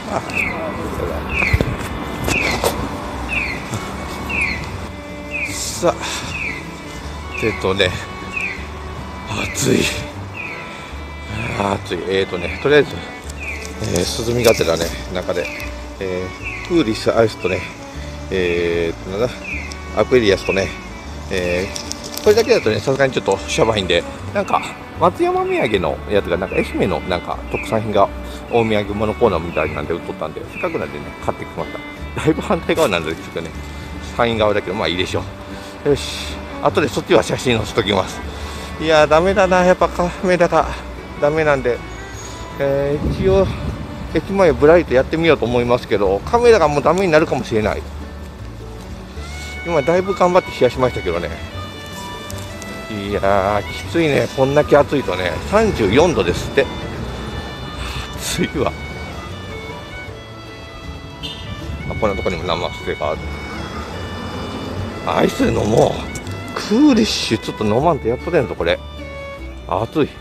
あ、さあ、暑い。暑い。とりあえず、涼みがてらね、中で、クーリッシュアイスとね、なんだ、アクエリアスとね、これだけだとね、さすがにちょっとしょばいんで、なんか、松山土産のやつが、なんか愛媛のなんか特産品が大土産物コーナーみたいなんで売っとったんで、せっかくなんでね、買ってきました。だいぶ反対側なんで、ちょっとね、山陰側だけど、まあいいでしょう。よし、後でそっちは写真載せときます。いやー、ダメだな、やっぱカメラがダメなんで、一応、駅前ブライトやってみようと思いますけど、カメラがもうダメになるかもしれない。今、だいぶ頑張って冷やしましたけどね。いやー、きついね、こんだけ暑いとね、34度ですって。暑いわ。こんなとこにも生ステがある。アイス飲もう。クーリッシュちょっと飲まんとやっとれんぞこれ。暑い。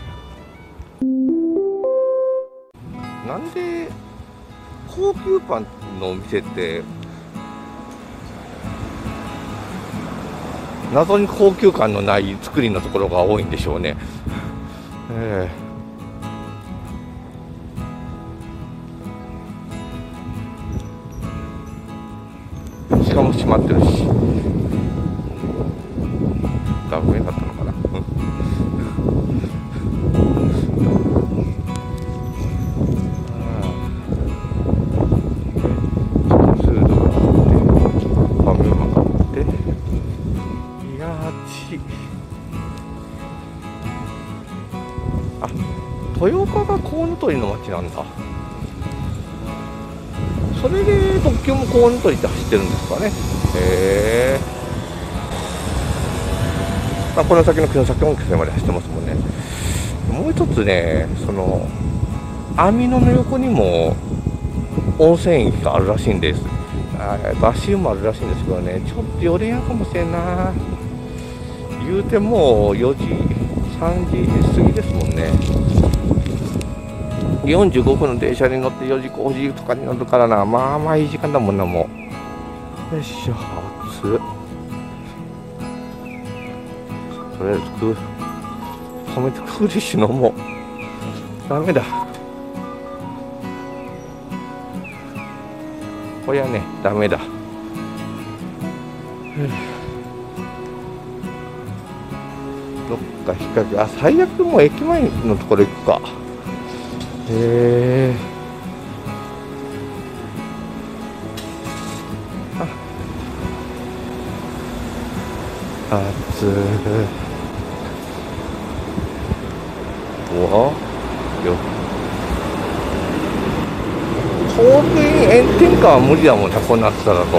なんで高級パンのお店って謎に高級感のない作りのところが多いんでしょうね。しかも閉まってるし、ダメだったのかな。スードがあってファミマがあって、いやーちあ、豊岡がコウノトリの町なんだ。それで特急もコウノトリって走ってるんですかね。へえ。この先の城崎温泉まで走ってますもんね。もう一つね、その網野の横にも温泉駅があるらしいんです。足湯もあるらしいんですけどね、ちょっと寄れやんかもしれんな。言うてもう4時、3時過ぎですもんね。45分の電車に乗って4時、5時とかに乗るからな。まあまあいい時間だもんな、もう。よいしょ、暑っ。とりあえず止めてクーリッシュ飲もう。ダメだ。これはね、ダメだ。どっか引っ掛け、最悪もう駅前のところ行くか。へえ。暑い。よ当然炎天下は無理だもんな、こんな暑さだと。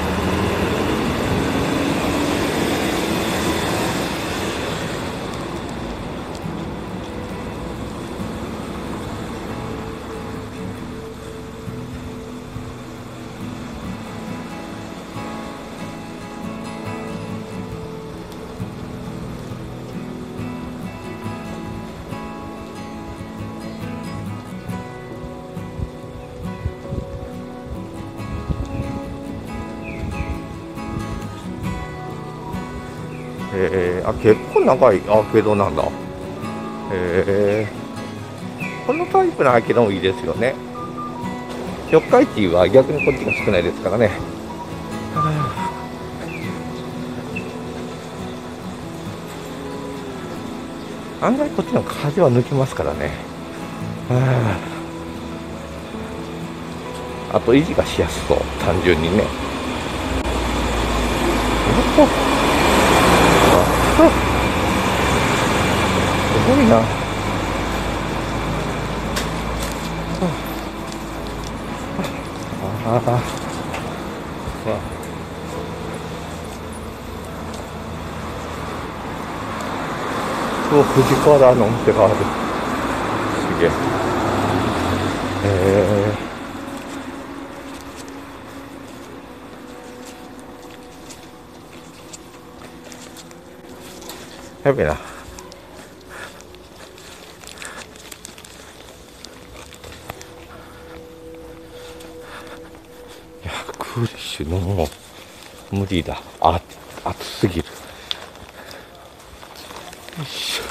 結構長いアーケードなんだ。このタイプのアーケードもいいですよね。四日市は逆にこっちが少ないですからね。案外こっちの風は抜きますからね。あと維持がしやすそう、単純にね。すごいな。富士川のお店がある。すげえ。やべえな。 クーリッシュのもう無理だ。暑すぎる。よいしょ。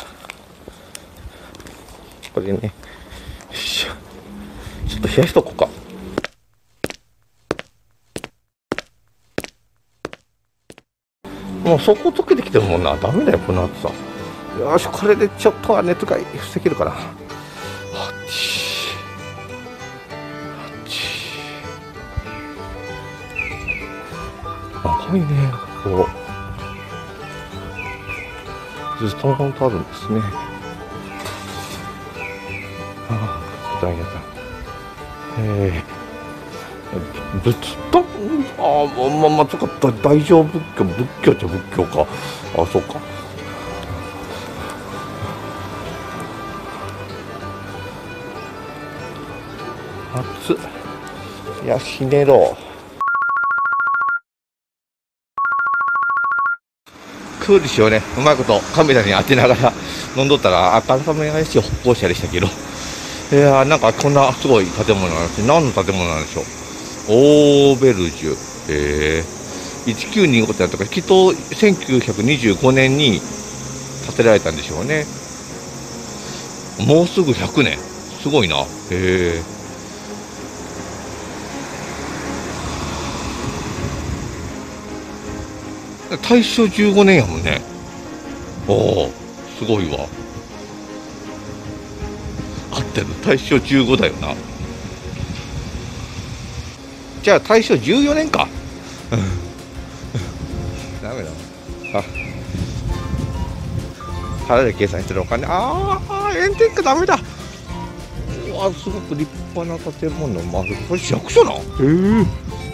これね、よいしょ。ちょっと冷やしとこうか。もうそこ溶けてきてるもんな。ダメだよ、この暑さ。よし、これでちょっとは熱が防げるかな。あっち。長いね、ここ。ずっと本当あるんですね。ああ、大変だ。仏壇、まあ、ちょっと大乗仏教、仏教っちゃ仏教か。あ、そうか。熱っ。いや、ひねろう。クーリッシュをね、うまいことカメラに当てながら飲んどったら、赤さめがしい歩行者でしたけど、いやー、なんかこんなすごい建物なんです。何の建物なんでしょう。オーベルジュ、1925ってとか、きっと1925年に建てられたんでしょうね。もうすぐ100年。すごいな。大正15年やもんね。おお、すごいわ。合ってる。大正15だよな。じゃあ大正14年か。ダメだ。あ、腹で計算してるお金。炎天下ダメだ。うわ、すごく立派な建物もある。これ市役所な。